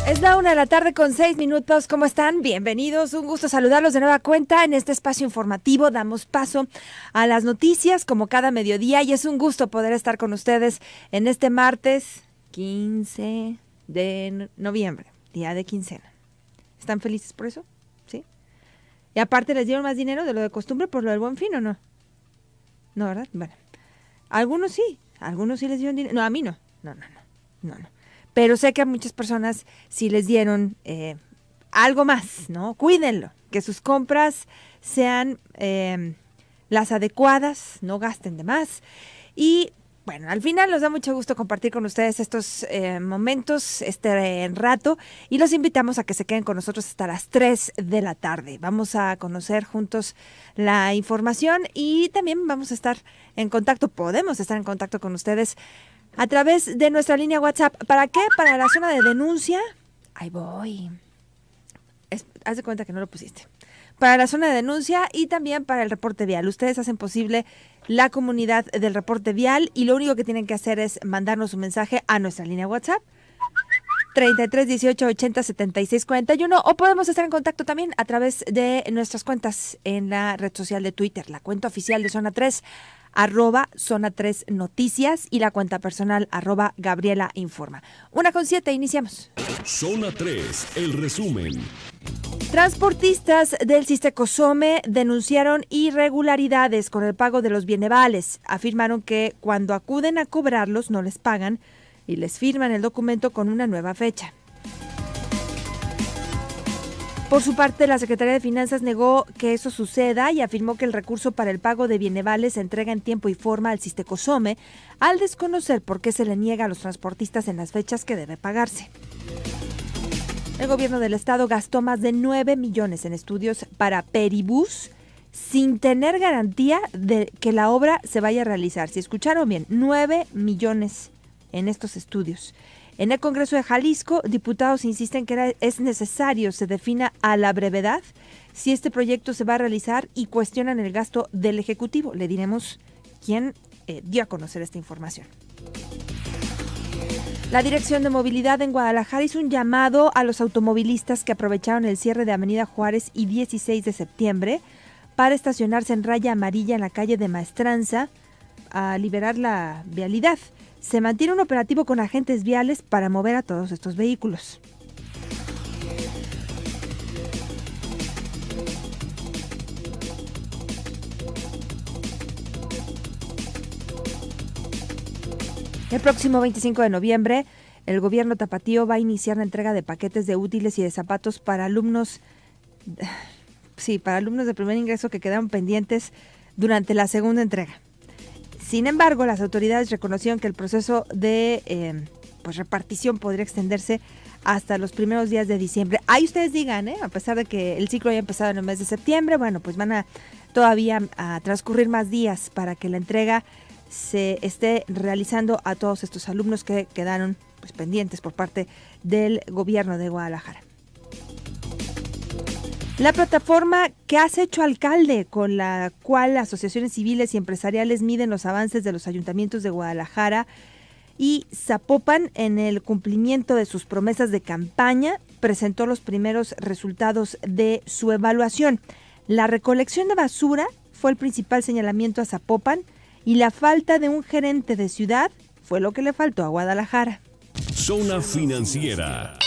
Es la 1:06 p.m. ¿Cómo están? Bienvenidos. Un gusto saludarlos de nueva cuenta en este espacio informativo. Damos paso a las noticias como cada mediodía y es un gusto poder estar con ustedes en este martes 15 de noviembre, día de quincena. ¿Están felices por eso? ¿Sí? Y aparte les dieron más dinero de lo de costumbre por lo del Buen Fin, ¿o no? No, ¿verdad? Bueno, algunos sí les dieron dinero. No, a mí no. No. Pero sé que a muchas personas sí les dieron algo más, ¿no? Cuídenlo, que sus compras sean las adecuadas, no gasten de más. Y bueno, al final nos da mucho gusto compartir con ustedes estos momentos, este rato, y los invitamos a que se queden con nosotros hasta las 3 de la tarde. Vamos a conocer juntos la información y también vamos a estar en contacto, podemos estar en contacto con ustedes a través de nuestra línea WhatsApp. ¿Para qué? Para la zona de denuncia. Ahí voy. Haz de cuenta que no lo pusiste. Para la zona de denuncia y también para el reporte vial. Ustedes hacen posible la comunidad del reporte vial y lo único que tienen que hacer es mandarnos un mensaje a nuestra línea WhatsApp 33 18 80 76 41, o podemos estar en contacto también a través de nuestras cuentas en la red social de Twitter, la cuenta oficial de Zona 3, @Zona 3 Noticias, y la cuenta personal @Gabriela Informa. 1:07, iniciamos. Zona 3, el resumen. Transportistas del Cistecosome denunciaron irregularidades con el pago de los bienevales. Afirmaron que cuando acuden a cobrarlos no les pagan y les firman el documento con una nueva fecha. Por su parte, la Secretaría de Finanzas negó que eso suceda y afirmó que el recurso para el pago de bienevales se entrega en tiempo y forma al Cistecosome, al desconocer por qué se le niega a los transportistas en las fechas que debe pagarse. El gobierno del estado gastó más de 9 millones en estudios para Peribús sin tener garantía de que la obra se vaya a realizar. Si escucharon bien, 9 millones en estos estudios. En el Congreso de Jalisco, diputados insisten que es necesario se defina a la brevedad si este proyecto se va a realizar y cuestionan el gasto del Ejecutivo. Le diremos quién dio a conocer esta información. La Dirección de Movilidad en Guadalajara hizo un llamado a los automovilistas que aprovecharon el cierre de Avenida Juárez y 16 de septiembre para estacionarse en raya amarilla en la calle de Maestranza a liberar la vialidad. Se mantiene un operativo con agentes viales para mover a todos estos vehículos. El próximo 25 de noviembre, el gobierno tapatío va a iniciar la entrega de paquetes de útiles y de zapatos para alumnos de primer ingreso que quedaron pendientes durante la segunda entrega. Sin embargo, las autoridades reconocieron que el proceso de repartición podría extenderse hasta los primeros días de diciembre. Ahí ustedes digan, a pesar de que el ciclo haya empezado en el mes de septiembre, bueno, pues van a todavía a transcurrir más días para que la entrega se esté realizando a todos estos alumnos que quedaron pendientes por parte del gobierno de Guadalajara. La plataforma ¿Qué has hecho, alcalde?, con la cual asociaciones civiles y empresariales miden los avances de los ayuntamientos de Guadalajara y Zapopan en el cumplimiento de sus promesas de campaña, presentó los primeros resultados de su evaluación. La recolección de basura fue el principal señalamiento a Zapopan y la falta de un gerente de ciudad fue lo que le faltó a Guadalajara. Zona financiera.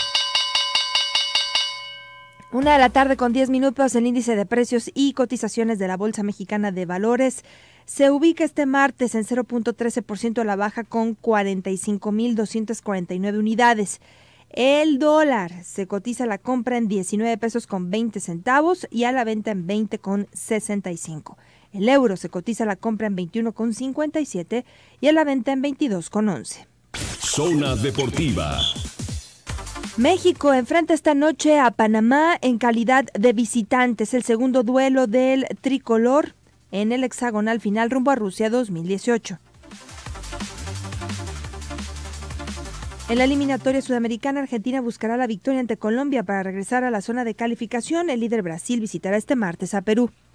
1:10 p.m, el índice de precios y cotizaciones de la Bolsa Mexicana de Valores se ubica este martes en 0.13% a la baja con 45,249 unidades. El dólar se cotiza a la compra en 19 pesos con 20 centavos y a la venta en 20 con 65. El euro se cotiza a la compra en 21 con 57 y a la venta en 22 con 11. Zona deportiva. México enfrenta esta noche a Panamá en calidad de visitantes, el segundo duelo del tricolor en el hexagonal final rumbo a Rusia 2018. En la eliminatoria sudamericana, Argentina buscará la victoria ante Colombia para regresar a la zona de calificación. El líder Brasil visitará este martes a Perú.